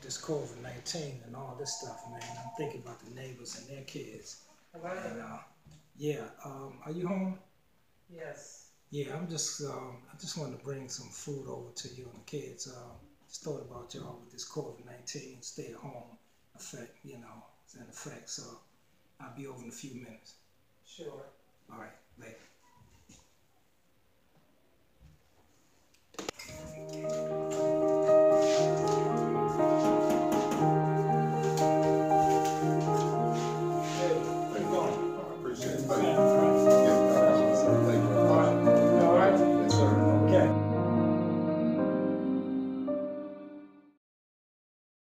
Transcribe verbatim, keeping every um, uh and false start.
this COVID nineteen and all this stuff, man. I'm thinking about the neighbors and their kids. Right. And uh, yeah, um, are you home? Yes. Yeah, I'm just, um, I just wanted to bring some food over to you and the kids. Uh, just thought about y'all with this COVID nineteen stay at home effect, you know, it's in effect. So I'll be over in a few minutes. Sure. All right.